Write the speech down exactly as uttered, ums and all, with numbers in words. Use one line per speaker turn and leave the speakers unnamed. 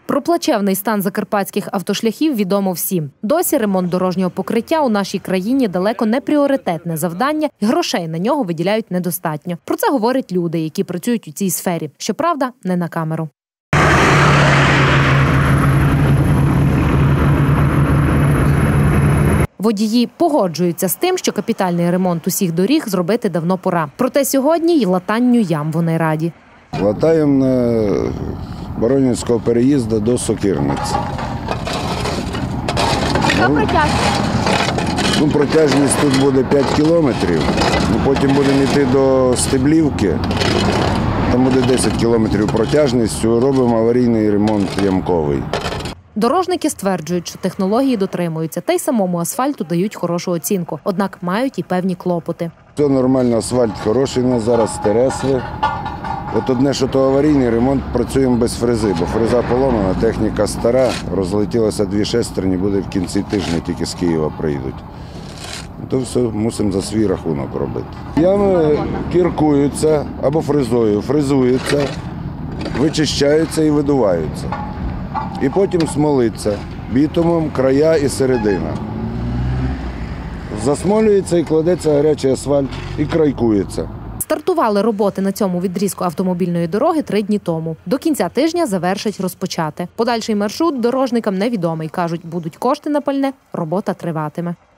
Про плачевний стан закарпатських автошляхів відомо всім. Досі ремонт дорожнього покриття у нашій країні далеко не пріоритетне завдання, і грошей на нього виділяють недостатньо. Про це говорять люди, які працюють у цій сфері. Щоправда, не на камеру. Водії погоджуються з тим, що капітальний ремонт усіх доріг зробити давно пора. Проте сьогодні й латанню ям вони раді.
Латаємо на Боронівського переїзду до Сокирниці.
Яка протяжність?
Ну, протяжність тут буде п'ять кілометрів. Потім будемо йти до Стеблівки. Там буде десять кілометрів протяжністю. Робимо аварійний ремонт ямковий.
Дорожники стверджують, що технології дотримуються, та й самому асфальту дають хорошу оцінку. Однак мають і певні клопоти.
Це нормально, асфальт хороший у нас зараз, стересли. От одне, що то аварійний ремонт, працюємо без фрези, бо фреза поломана, техніка стара, розлетілося дві шестерні, буде в кінці тижня, тільки з Києва приїдуть. То все мусимо за свій рахунок робити. Ями кіркуються або фрезою, фрезуються, вичищаються і видуваються. І потім смолиться бітумом края і середина. Засмолюється і кладеться гарячий асфальт і крайкується.
Стартували роботи на цьому відрізку автомобільної дороги три дні тому. До кінця тижня завершать розпочати. Подальший маршрут дорожникам невідомий. Кажуть, будуть кошти на пальне, робота триватиме.